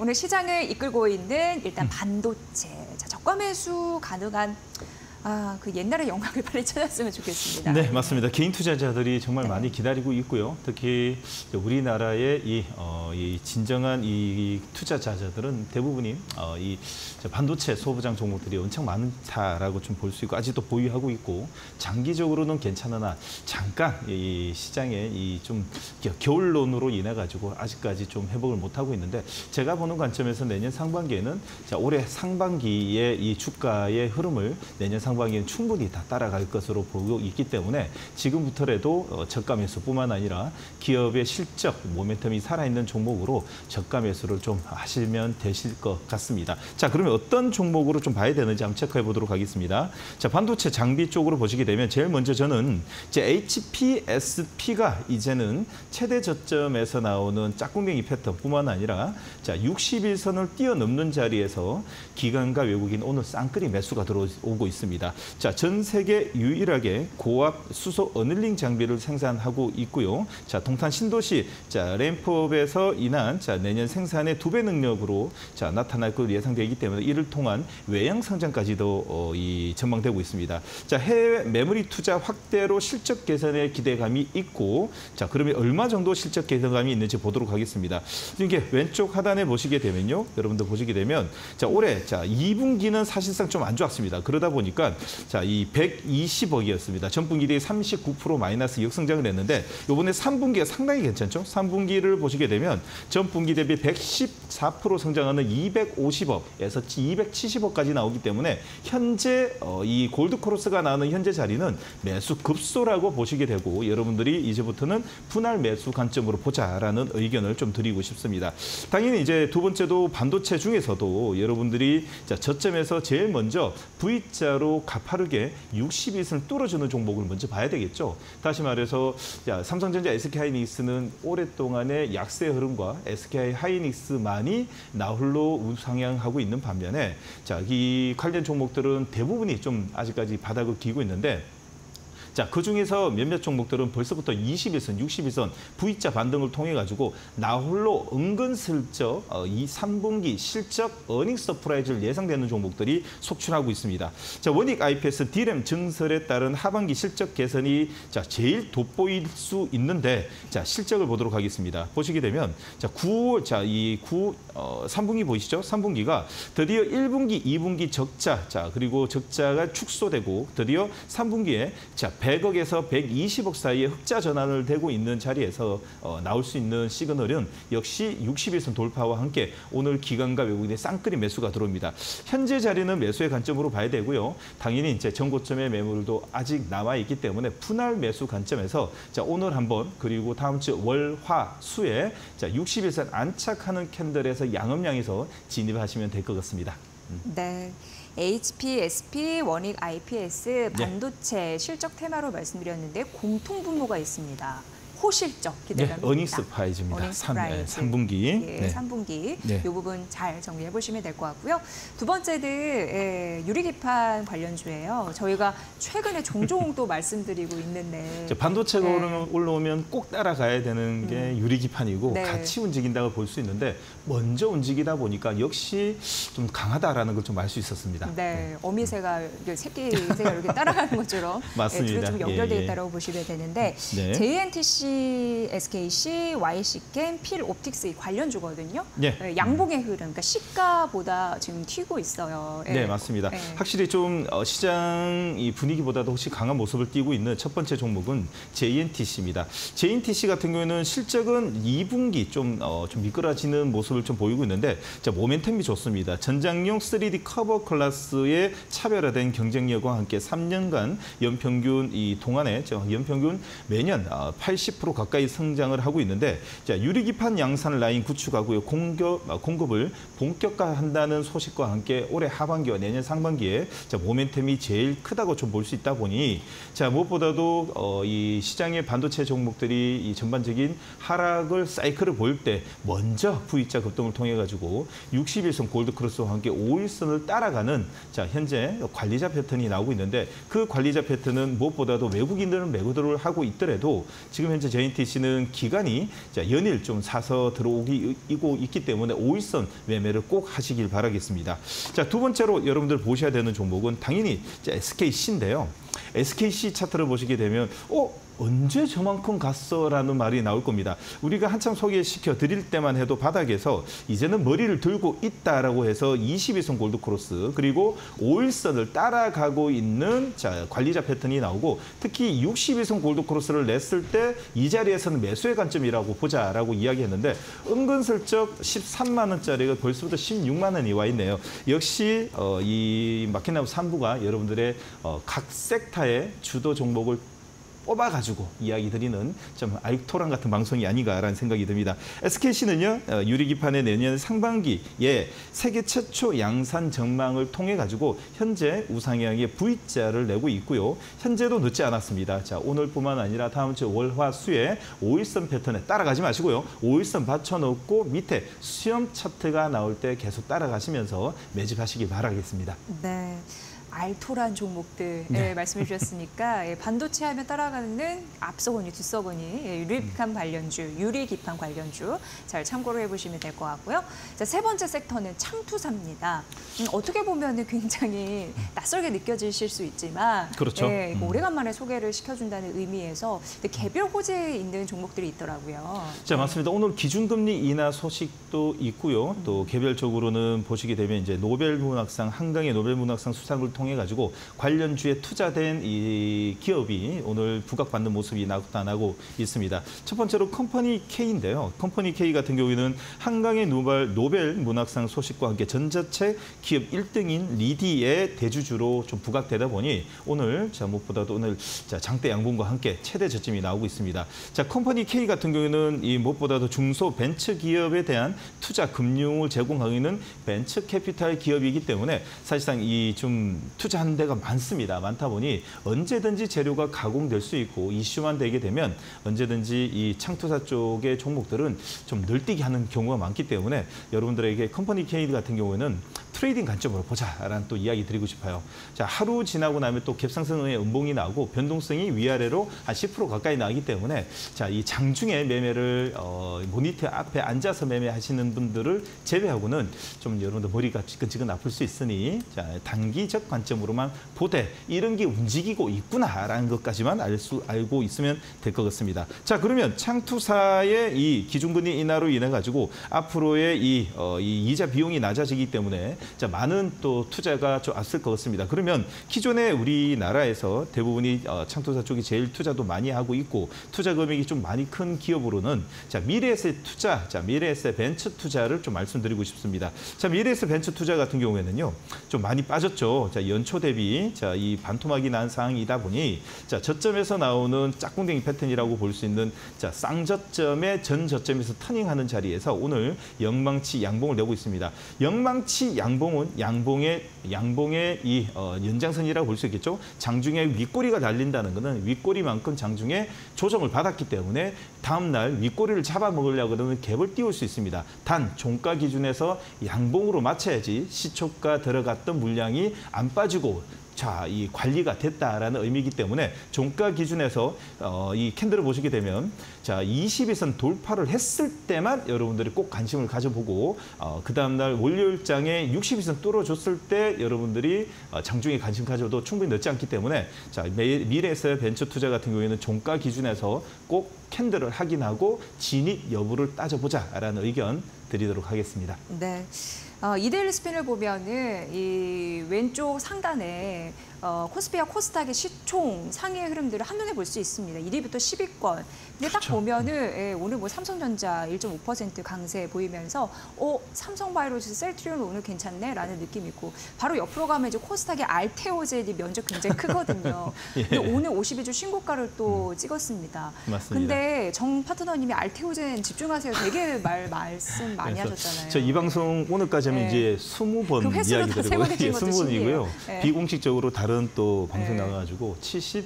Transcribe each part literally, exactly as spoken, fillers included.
오늘 시장을 이끌고 있는 일단 반도체. 자, 저가 매수 가능한 아, 그 옛날의 영광을 빨리 찾았으면 좋겠습니다. 네, 맞습니다. 개인 투자자들이 정말 네. 많이 기다리고 있고요. 특히 우리나라의 이, 어, 이 진정한 이 투자자들은 대부분이 어, 이 반도체 소부장 종목들이 엄청 많다라고 좀 볼 수 있고 아직도 보유하고 있고 장기적으로는 괜찮으나 잠깐 이 시장에 이 좀 겨울론으로 인해 가지고 아직까지 좀 회복을 못 하고 있는데 제가 보는 관점에서 내년 상반기에는 자, 올해 상반기의 이 주가의 흐름을 내년 상반기 상반기는 충분히 다 따라갈 것으로 보고 있기 때문에 지금부터라도 저가 매수뿐만 아니라 기업의 실적, 모멘텀이 살아있는 종목으로 저가 매수를 좀 하시면 되실 것 같습니다. 자, 그러면 어떤 종목으로 좀 봐야 되는지 한번 체크해 보도록 하겠습니다. 자, 반도체 장비 쪽으로 보시게 되면 제일 먼저 저는 이제 에이치피에스피가 이제는 최대 저점에서 나오는 짝꿍뱅이 패턴뿐만 아니라 자, 육십 일선을 뛰어넘는 자리에서 기관과 외국인 오늘 쌍끌이 매수가 들어오고 있습니다. 자, 전 세계 유일하게 고압 수소 어닐링 장비를 생산하고 있고요. 자, 동탄 신도시 자, 램프업에서 인한 자, 내년 생산의 두 배 능력으로 자, 나타날 것으로 예상되기 때문에 이를 통한 외형 성장까지도 어, 이 전망되고 있습니다. 자, 해외 메모리 투자 확대로 실적 개선에 기대감이 있고 자, 그러면 얼마 정도 실적 개선감이 있는지 보도록 하겠습니다. 이게 왼쪽 하단에 보시게 되면요. 여러분들 보시게 되면 자, 올해 자, 이 분기는 사실상 좀 안 좋았습니다. 그러다 보니까 자, 이 백이십억이었습니다. 전분기 대비 삼십구 퍼센트 마이너스 역성장을 했는데 이번에 삼 분기가 상당히 괜찮죠? 삼 분기를 보시게 되면 전분기 대비 백십사 퍼센트 성장하는 이백오십억에서 이백칠십억까지 나오기 때문에 현재 어, 이 골드크로스가 나오는 현재 자리는 매수 급소라고 보시게 되고 여러분들이 이제부터는 분할 매수 관점으로 보자라는 의견을 좀 드리고 싶습니다. 당연히 이제 두 번째도 반도체 중에서도 여러분들이 자, 저점에서 제일 먼저 V자로 가파르게 육십 일선을 뚫어주는 종목을 먼저 봐야 되겠죠. 다시 말해서 자, 삼성전자, 에스케이하이닉스는 오랫동안의 약세 흐름과 에스케이하이닉스만이 나홀로 우상향하고 있는 반면에 자, 이 관련 종목들은 대부분이 좀 아직까지 바닥을 기고 있는데 자, 그중에서 몇몇 종목들은 벌써부터 이십 일선, 육십 일선 V자 반등을 통해 가지고 나홀로 은근슬쩍 어, 이 삼 분기 실적 어닝 서프라이즈를 예상되는 종목들이 속출하고 있습니다. 자, 원익 아이피에스 디램 증설에 따른 하반기 실적 개선이 자, 제일 돋보일 수 있는데 자, 실적을 보도록 하겠습니다. 보시게 되면 자, 구월 자, 이 구 어, 삼 분기 보이시죠? 삼 분기가 드디어 일 분기, 이 분기 적자 자, 그리고 적자가 축소되고 드디어 삼 분기에 자, 백억에서 백이십억 사이에 흑자 전환을 되고 있는 자리에서 어, 나올 수 있는 시그널은 역시 육십 일선 돌파와 함께 오늘 기관과 외국인의 쌍끌이 매수가 들어옵니다. 현재 자리는 매수의 관점으로 봐야 되고요. 당연히 이제 전고점의 매물도 아직 남아 있기 때문에 분할 매수 관점에서 자, 오늘 한번 그리고 다음 주 월, 화, 수에 자, 육십 일선 안착하는 캔들에서 양음량에서 진입하시면 될 것 같습니다. 음. 네. 에이치피에스피, 원익 아이피에스, 반도체 네. 실적 테마로 말씀드렸는데 공통 분모가 있습니다. 호실적 기대감입니다. 네, 어닝 서프라이즈입니다. 어닝 서프라이즈. 삼, 삼 분기. 예, 네. 삼 분기. 네. 이 부분 잘 정리해 보시면 될 것 같고요. 두 번째는 예, 유리기판 관련주예요. 저희가 최근에 종종 또 말씀드리고 있는데 반도체가 네. 올라오면 꼭 따라가야 되는 게 음. 유리기판이고 네. 같이 움직인다고 볼 수 있는데 먼저 움직이다 보니까 역시 좀 강하다라는 걸 좀 알 수 있었습니다. 네, 네. 어미새가 새끼새가 이렇게 따라가는 것처럼 맞습니다. 예, 둘이 좀 연결되어 예, 예. 있다고 보시면 되는데 네. 제이엔티씨, 에스케이씨, 와이씨캠, 필옵틱스 관련주거든요. 네. 예, 양봉의 흐름, 그러니까 시가보다 지금 튀고 있어요. 예. 네, 맞습니다. 예. 확실히 좀 시장 이 분위기보다도 혹시 강한 모습을 띠고 있는 첫 번째 종목은 제이엔티씨입니다. 제이엔티씨 같은 경우에는 실적은 이 분기 좀, 어, 좀 미끄러지는 모습을 좀 보이고 있는데 자, 모멘텀이 좋습니다. 전장용 쓰리디 커버 클래스의 차별화된 경쟁력과 함께 삼 년간 연평균 이 동안에 연평균 매년 팔십 퍼센트 가까이 성장을 하고 있는데 자, 유리기판 양산 라인 구축하고요. 공급, 공급을 본격화한다는 소식과 함께 올해 하반기와 내년 상반기에 자, 모멘텀이 제일 크다고 좀 볼 수 있다 보니 자, 무엇보다도 어, 이 시장의 반도체 종목들이 이 전반적인 하락을 사이클을 보일 때 먼저 V자 급등을 통해 가지고 육십 일선 골드크로스와 함께 오 일선을 따라가는 자, 현재 관리자 패턴이 나오고 있는데 그 관리자 패턴은 무엇보다도 외국인들은 매도를 하고 있더라도 지금 현재 현재 제이엔티씨는 기간이 자, 연일 좀 사서 들어오고 있기 때문에 오일선 매매를 꼭 하시길 바라겠습니다. 자, 두 번째로 여러분들 보셔야 되는 종목은 당연히 에스케이씨인데요. 에스케이씨 차트를 보시게 되면 어? 언제 저만큼 갔어라는 말이 나올 겁니다. 우리가 한참 소개시켜 드릴 때만 해도 바닥에서 이제는 머리를 들고 있다라고 해서 이십이 선 골드크로스 그리고 오일선을 따라가고 있는 자, 관리자 패턴이 나오고 특히 육십이 선 골드크로스를 냈을 때 이 자리에서는 매수의 관점이라고 보자라고 이야기했는데 은근슬쩍 십삼만 원짜리가 벌써부터 십육만 원이 와 있네요. 역시 어, 이 마켓나우 삼 부가 여러분들의 어, 각 섹터의 주도 종목을 뽑아가지고 이야기 드리는 좀 알토란 같은 방송이 아닌가라는 생각이 듭니다. 에스케이씨는요, 유리기판의 내년 상반기에 세계 최초 양산 전망을 통해 가지고 현재 우상향의 V자를 내고 있고요. 현재도 늦지 않았습니다. 자, 오늘뿐만 아니라 다음 주 월, 화, 수에 오일선 패턴에 따라가지 마시고요. 오일선 받쳐놓고 밑에 수렴 차트가 나올 때 계속 따라가시면서 매집하시기 바라겠습니다. 네. 알토란 종목들 네. 예, 말씀해 주셨으니까 예, 반도체 하면 따라가는 앞서거니 뒤서거니 예, 유리기판 관련주, 유리기판 관련주 잘 참고를 해보시면 될 것 같고요. 자, 세 번째 섹터는 창투사입니다. 음, 어떻게 보면 굉장히 낯설게 느껴지실 수 있지만 그렇죠. 예, 이거 음. 오래간만에 소개를 시켜준다는 의미에서 개별 호재에 있는 종목들이 있더라고요. 자, 맞습니다. 오늘 기준금리 인하 소식도 있고요. 또 개별적으로는 보시게 되면 이제 노벨문학상, 한강의 노벨문학상 수상을 통해 가지고 관련주에 투자된 이 기업이 오늘 부각받는 모습이 나타나고 있습니다. 첫 번째로 컴퍼니 K인데요. 컴퍼니 K 같은 경우에는 한강의 노벨, 노벨 문학상 소식과 함께 전자책 기업 일 등인 리디의 대주주로 좀 부각되다 보니 오늘 자, 무엇보다도 오늘 자, 장대 양봉과 함께 최대 저점이 나오고 있습니다. 자, 컴퍼니 K 같은 경우에는 이 무엇보다도 중소 벤처 기업에 대한 투자 금융을 제공하고 있는 벤처 캐피탈 기업이기 때문에 사실상 이 좀 투자하는 데가 많습니다. 많다 보니 언제든지 재료가 가공될 수 있고 이슈만 되게 되면 언제든지 이 창투사 쪽의 종목들은 좀 늘뛰기 하는 경우가 많기 때문에 여러분들에게 컴퍼니 K 같은 경우에는 트레이딩 관점으로 보자라는 또 이야기 드리고 싶어요. 자, 하루 지나고 나면 또 갭상승의 음봉이 나오고 변동성이 위아래로 한 십 퍼센트 가까이 나기 때문에 자, 이 장중에 매매를 어, 모니터 앞에 앉아서 매매하시는 분들을 제외하고는 좀 여러분들 머리가 지근지근 아플 수 있으니 자, 단기적 관점으로만 보되 이런 게 움직이고 있구나라는 것까지만 알 수 알고 있으면 될 것 같습니다. 자, 그러면 창투사의 이 기준금리 인하로 인해 가지고 앞으로의 이, 어, 이 이자 비용이 낮아지기 때문에 자, 많은 또 투자가 좀 앞설 것 같습니다. 그러면 기존에 우리나라에서 대부분이 어, 창투사 쪽이 제일 투자도 많이 하고 있고 투자 금액이 좀 많이 큰 기업으로는 자, 미래에셋 투자, 자, 미래에셋 벤처 투자를 좀 말씀드리고 싶습니다. 자, 미래에셋 벤처 투자 같은 경우에는요, 좀 많이 빠졌죠. 자, 연초 대비 자, 이 반토막이 난 상황이다 보니 자, 저점에서 나오는 짝꿍댕이 패턴이라고 볼 수 있는 자, 쌍저점의 전 저점에서 터닝하는 자리에서 오늘 영망치 양봉을 내고 있습니다. 영망치 양 양봉은 양봉의 양봉의 이 어, 연장선이라고 볼 수 있겠죠. 장중에 윗꼬리가 달린다는 것은 윗꼬리만큼 장중에 조정을 받았기 때문에 다음 날 윗꼬리를 잡아먹으려고 그러면 갭을 띄울 수 있습니다. 단 종가 기준에서 양봉으로 맞춰야지 시초가 들어갔던 물량이 안 빠지고 자, 이 관리가 됐다라는 의미이기 때문에 종가 기준에서 어, 이 캔들을 보시게 되면 자, 이십이 선 돌파를 했을 때만 여러분들이 꼭 관심을 가져보고 어, 그 다음날 월요일장에 육십이 선 뚫어줬을 때 여러분들이 어, 장중에 관심 가져도 충분히 늦지 않기 때문에 자, 미래에셋 벤처 투자 같은 경우에는 종가 기준에서 꼭 캔들을 확인하고 진입 여부를 따져보자라는 의견 드리도록 하겠습니다. 네. 어, 이데일리 스핀을 보면은 이 왼쪽 상단에 어, 코스피와 코스닥의 시총 상위의 흐름들을 한눈에 볼 수 있습니다. 일 위부터 십 위권. 근데 그렇죠. 딱 보면은 예, 오늘 뭐 삼성전자 일 점 오 퍼센트 강세 보이면서 어, 삼성바이오로직 셀트리온 오늘 괜찮네라는 느낌이 있고 바로 옆으로 가면 이제 코스닥의 알테오젠이 면적 굉장히 크거든요. 예. 근데 오늘 오십이 주 신고가를 또 음. 찍었습니다. 맞습니다. 근데 정 파트너님이 알테오젠 집중하세요. 되게 말 말씀 많이 하셨잖아요. 저 이 방송 오늘까지 하면 네. 이제 이십 번 그 횟수로 이야기 다 드리고 세고 계신 것도 이십 번이고요. 네. 비공식적으로 다른 또 방송 네. 나가가지고 칠십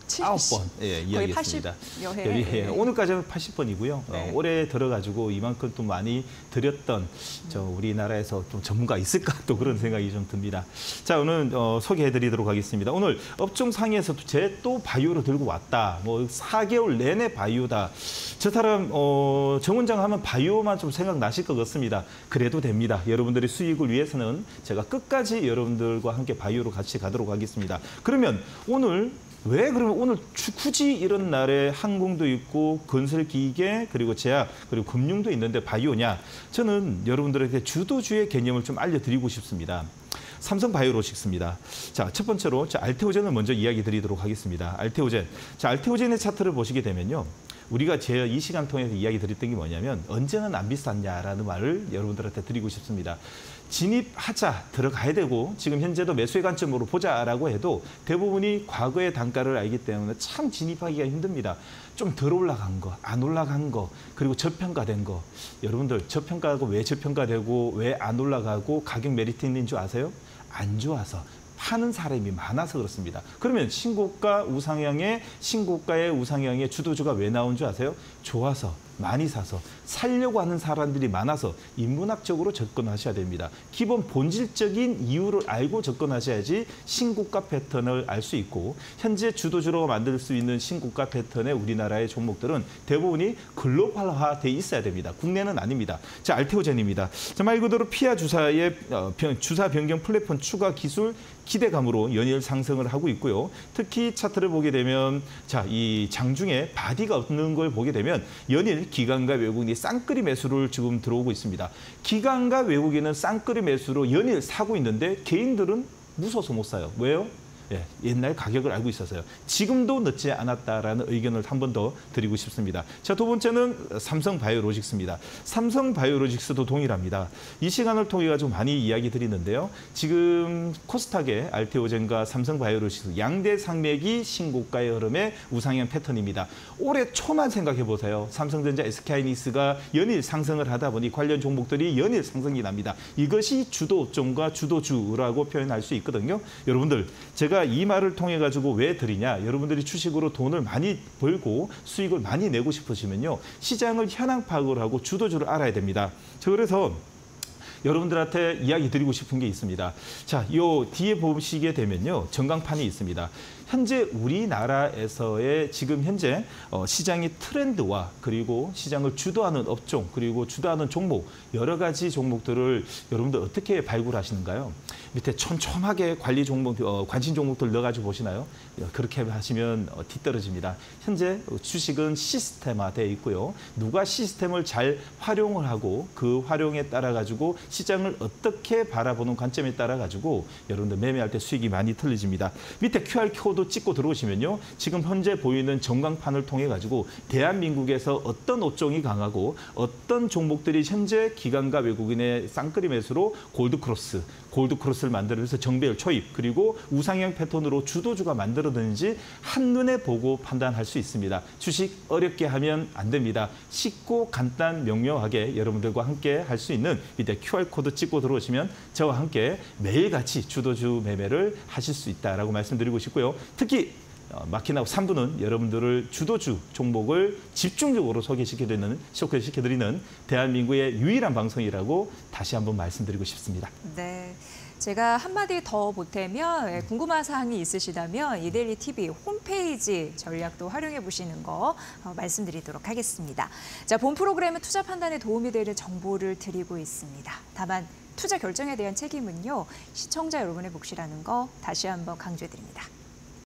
아홉 번 예, 거의 이야기했습니다. 팔십여 회. 예, 예, 오늘까지는 팔십 번이고요. 네. 어, 올해 들어가지고 이만큼 또 많이 드렸던 저 우리나라에서 좀 전문가 있을까 또 그런 생각이 좀 듭니다. 자, 오늘 어, 소개해드리도록 하겠습니다. 오늘 업종 상위에서 제 또 바이오로 들고 왔다. 뭐 사 개월 내내 바이오다. 저 사람 어, 정 원장 하면 바이오만 좀 생각나실 것 같습니다. 그래도 됩니다. 여러분들의 수익을 위해서는 제가 끝까지 여러분들과 함께 바이오로 같이 가도록 하겠습니다. 그러면 오늘 왜 그러면 오늘 굳이 이런 날에 항공도 있고 건설기계 그리고 제약 그리고 금융도 있는데 바이오냐? 저는 여러분들에게 주도주의 개념을 좀 알려드리고 싶습니다. 삼성바이오로직스입니다. 자, 첫 번째로 자, 알테오젠을 먼저 이야기 드리도록 하겠습니다. 알테오젠. 자, 알테오젠의 차트를 보시게 되면요. 우리가 제 이 시간 통해서 이야기 드렸던 게 뭐냐면 언제는 안 비쌌냐라는 말을 여러분들한테 드리고 싶습니다. 진입하자, 들어가야 되고 지금 현재도 매수의 관점으로 보자라고 해도 대부분이 과거의 단가를 알기 때문에 참 진입하기가 힘듭니다. 좀 덜 올라간 거, 안 올라간 거, 그리고 저평가된 거. 여러분들 저평가하고 왜 저평가되고 왜 안 올라가고 가격 메리트 있는 줄 아세요? 안 좋아서. 파는 사람이 많아서 그렇습니다. 그러면 신고가 우상향에 신고가의 우상향에 주도주가 왜 나온 줄 아세요? 좋아서 많이 사서 살려고 하는 사람들이 많아서 인문학적으로 접근하셔야 됩니다. 기본 본질적인 이유를 알고 접근하셔야지 신고가 패턴을 알 수 있고 현재 주도주로 만들 수 있는 신고가 패턴의 우리나라의 종목들은 대부분이 글로벌화돼 있어야 됩니다. 국내는 아닙니다. 자, 알테오젠입니다. 자, 말 그대로 피아 주사의 어, 주사 변경 플랫폼 추가 기술 기대감으로 연일 상승을 하고 있고요. 특히 차트를 보게 되면 자, 이 장중에 바디가 없는 걸 보게 되면 연일 기관과 외국인이 쌍끌이 매수를 지금 들어오고 있습니다. 기관과 외국인은 쌍끌이 매수로 연일 사고 있는데 개인들은 무서워서 못 사요. 왜요? 예, 옛날 가격을 알고 있어서요. 지금도 늦지 않았다라는 의견을 한 번 더 드리고 싶습니다. 자, 두 번째는 삼성바이오로직스입니다. 삼성바이오로직스도 동일합니다. 이 시간을 통해 가지고 많이 이야기 드리는데요. 지금 코스닥의 알테오젠과 삼성바이오로직스 양대 산맥이 신고가의 흐름의 우상향 패턴입니다. 올해 초만 생각해 보세요. 삼성전자, 에스케이하이닉스가 연일 상승을 하다 보니 관련 종목들이 연일 상승이 납니다. 이것이 주도 업종과 주도주라고 표현할 수 있거든요. 여러분들, 제가 이 말을 통해 가지고 왜 드리냐? 여러분들이 주식으로 돈을 많이 벌고 수익을 많이 내고 싶으시면요. 시장을 현황 파악을 하고 주도주를 알아야 됩니다. 저 그래서 여러분들한테 이야기 드리고 싶은 게 있습니다. 자, 요 뒤에 보시게 되면요. 전광판이 있습니다. 현재 우리나라에서의 지금 현재 어, 시장의 트렌드와 그리고 시장을 주도하는 업종 그리고 주도하는 종목 여러 가지 종목들을 여러분들 어떻게 발굴하시는가요? 밑에 촘촘하게 관리 종목, 어, 관심 종목들 넣어가지고 보시나요? 그렇게 하시면 어, 뒤떨어집니다. 현재 주식은 시스템화되어 있고요. 누가 시스템을 잘 활용을 하고 그 활용에 따라 가지고 시장을 어떻게 바라보는 관점에 따라 가지고 여러분들 매매할 때 수익이 많이 틀려집니다. 밑에 큐알 코드 찍고 들어오시면요. 지금 현재 보이는 전광판을 통해 가지고 대한민국에서 어떤 업종이 강하고 어떤 종목들이 현재 기관과 외국인의 쌍끌이 매수로 골드크로스, 골드크로스를 만들어서 정배열 초입 그리고 우상향 패턴으로 주도주가 만들어졌는지 한눈에 보고 판단할 수 있습니다. 주식 어렵게 하면 안 됩니다. 쉽고 간단 명료하게 여러분들과 함께 할 수 있는 밑에 큐알 코드 찍고 들어오시면 저와 함께 매일같이 주도주 매매를 하실 수 있다라고 말씀드리고 싶고요. 특히 마키나우 삼 부는 여러분들을 주도주 종목을 집중적으로 소개시켜드리는, 소개시켜드리는 대한민국의 유일한 방송이라고 다시 한번 말씀드리고 싶습니다. 네. 제가 한마디 더 보태면 궁금한 사항이 있으시다면 이데일리 티비 홈페이지 전략도 활용해 보시는 거 말씀드리도록 하겠습니다. 자, 본 프로그램은 투자 판단에 도움이 되는 정보를 드리고 있습니다. 다만 투자 결정에 대한 책임은요, 시청자 여러분의 몫이라는 거 다시 한번 강조해 드립니다.